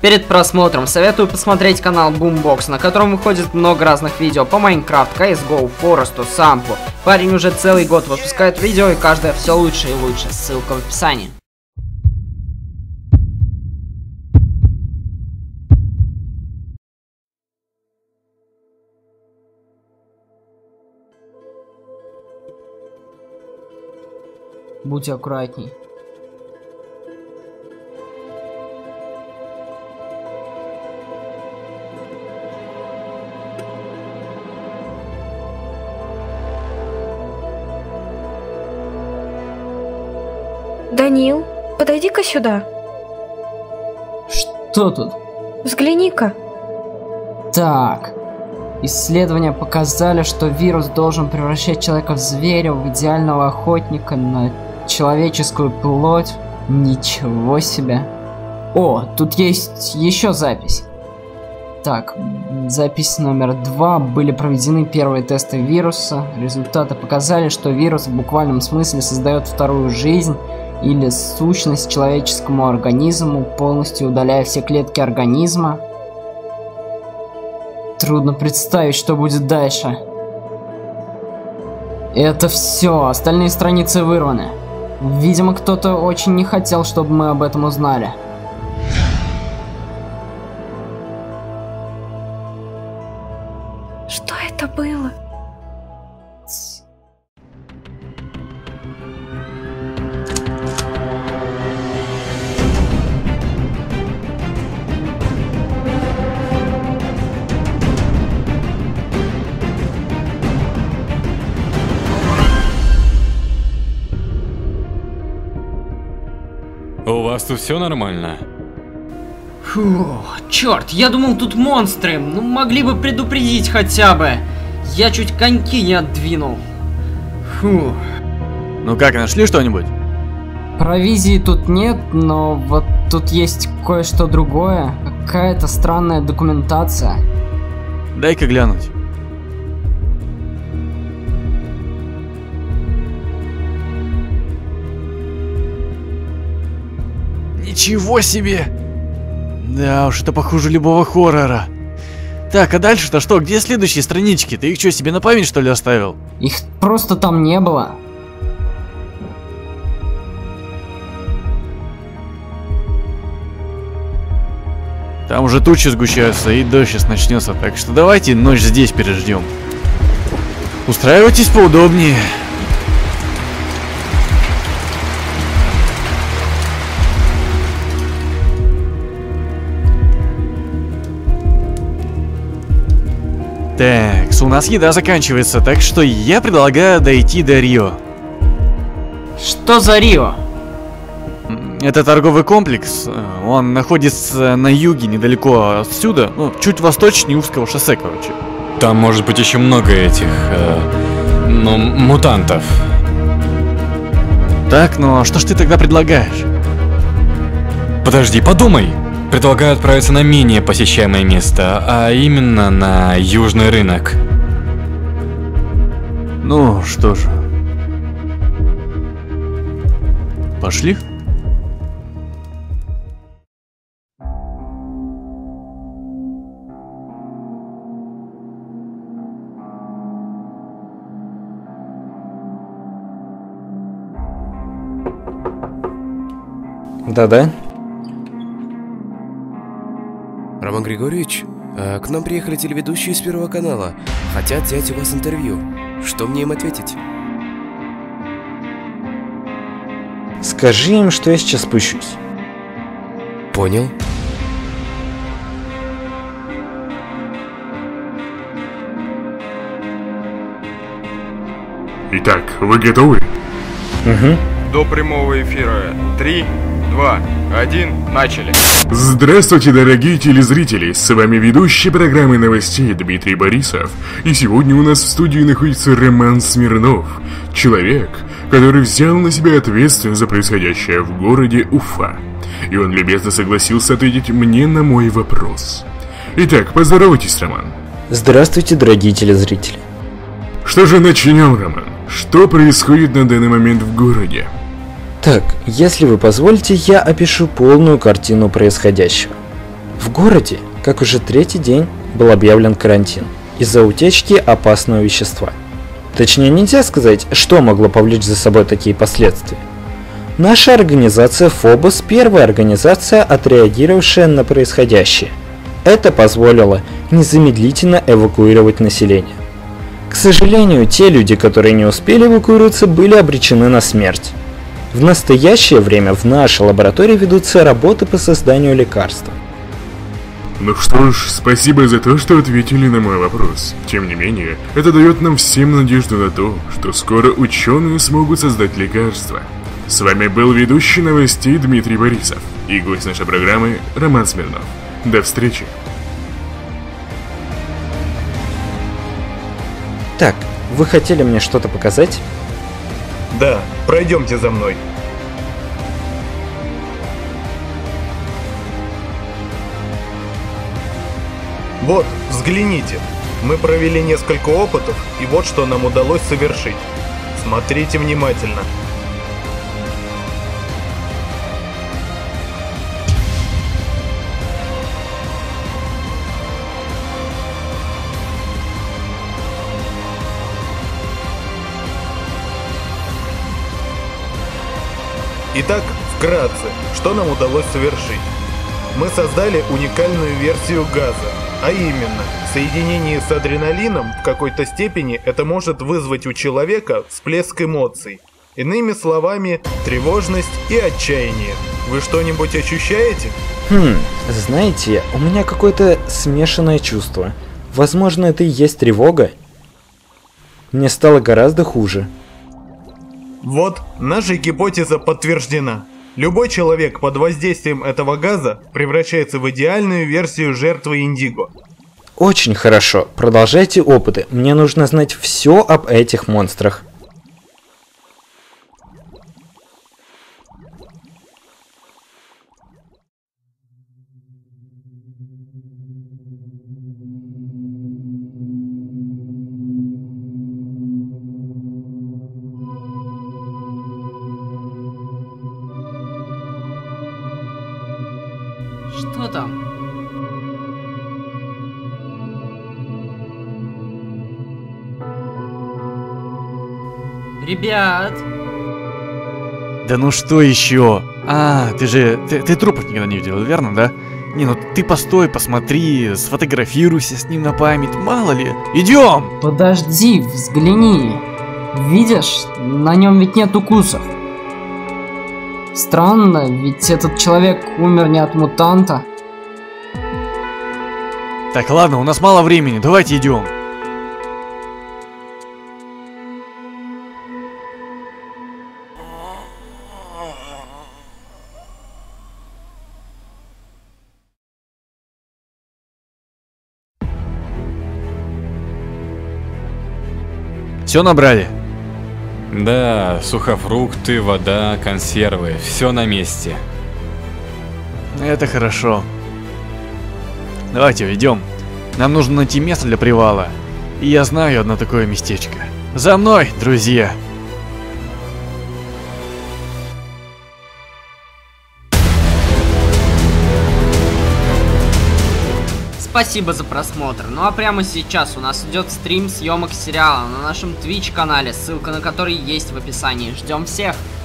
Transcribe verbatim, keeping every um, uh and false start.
Перед просмотром советую посмотреть канал Boombox, на котором выходит много разных видео по Майнкрафт, си эс го, Форесту, Сампу. Парень уже целый год выпускает видео, и каждое все лучше и лучше. Ссылка в описании. Будь аккуратней. Данил, подойди-ка сюда. Что тут? Взгляни-ка. Так. Исследования показали, что вирус должен превращать человека в зверя, в идеального охотника на человеческую плоть. Ничего себе. О, тут есть еще запись. Так, запись номер два. Были проведены первые тесты вируса. Результаты показали, что вирус в буквальном смысле создает вторую жизнь или сущность человеческому организму, полностью удаляя все клетки организма. Трудно представить, что будет дальше. Это все, остальные страницы вырваны. Видимо, кто-то очень не хотел, чтобы мы об этом узнали. Что это было? У вас тут все нормально? Фу, черт, я думал, тут монстры. Ну, могли бы предупредить хотя бы. Я чуть коньки не отдвинул. Фу. Ну как, нашли что-нибудь? Провизии тут нет, но вот тут есть кое-что другое. Какая-то странная документация. Дай-ка глянуть. Ничего себе! Да уж, это похуже любого хоррора. Так, а дальше-то что? Где следующие странички? Ты их что, себе на память, что ли, оставил? Их просто там не было. Там уже тучи сгущаются, и дождь сейчас начнется. Так что давайте ночь здесь переждем. Устраивайтесь поудобнее. Так, у нас еда заканчивается, так что я предлагаю дойти до Рио. Что за Рио? Это торговый комплекс, он находится на юге, недалеко отсюда, ну, чуть восточнее узкого шоссе, короче. Там может быть еще много этих, э, ну, мутантов. Так, ну а что ж ты тогда предлагаешь? Подожди, подумай. Предлагаю отправиться на менее посещаемое место, а именно на Южный рынок. Ну, что же. Пошли? Да-да. Роман Григорьевич, э, к нам приехали телеведущие из Первого канала. Хотят взять у вас интервью. Что мне им ответить? Скажи им, что я сейчас спущусь. Понял. Итак, вы готовы? Угу. До прямого эфира. Три, два, один, начали. Здравствуйте, дорогие телезрители! С вами ведущий программы новостей Дмитрий Борисов. И сегодня у нас в студии находится Роман Смирнов. Человек, который взял на себя ответственность за происходящее в городе Уфа. И он любезно согласился ответить мне на мой вопрос. Итак, поздоровайтесь, Роман. Здравствуйте, дорогие телезрители. Что же, начнем, Роман. Что происходит на данный момент в городе? Так, если вы позволите, я опишу полную картину происходящего. В городе, как уже третий день, был объявлен карантин из-за утечки опасного вещества. Точнее, нельзя сказать, что могло повлечь за собой такие последствия. Наша организация Фобос – первая организация, отреагировавшая на происходящее. Это позволило незамедлительно эвакуировать население. К сожалению, те люди, которые не успели эвакуироваться, были обречены на смерть. В настоящее время в нашей лаборатории ведутся работы по созданию лекарства. Ну что ж, спасибо за то, что ответили на мой вопрос. Тем не менее, это дает нам всем надежду на то, что скоро ученые смогут создать лекарство. С вами был ведущий новостей Дмитрий Борисов и гость нашей программы Роман Смирнов. До встречи! Так, вы хотели мне что-то показать? Да, пройдемте за мной. Вот, взгляните. Мы провели несколько опытов, и вот что нам удалось совершить. Смотрите внимательно. Итак, вкратце, что нам удалось совершить? Мы создали уникальную версию газа, а именно, в соединении с адреналином в какой-то степени это может вызвать у человека всплеск эмоций. Иными словами, тревожность и отчаяние. Вы что-нибудь ощущаете? Хм, знаете, у меня какое-то смешанное чувство. Возможно, это и есть тревога. Мне стало гораздо хуже. Вот, наша гипотеза подтверждена. Любой человек под воздействием этого газа превращается в идеальную версию жертвы Индиго. Очень хорошо, продолжайте опыты. Мне нужно знать все об этих монстрах. Что там? Ребят! Да ну что еще? А, ты же... Ты, ты трупов никогда не видел, верно, да? Не, ну ты постой, посмотри, сфотографируйся с ним на память, мало ли. Идем! Подожди, взгляни. Видишь, на нем ведь нет укусов. Странно, ведь этот человек умер не от мутанта. Так, ладно, у нас мало времени, давайте идем. Все набрали? Да, сухофрукты, вода, консервы, все на месте. Это хорошо. Давайте идем. Нам нужно найти место для привала. И я знаю одно такое местечко. За мной, друзья! Спасибо за просмотр. Ну а прямо сейчас у нас идет стрим съемок сериала на нашем Twitch канале, ссылка на который есть в описании. Ждем всех!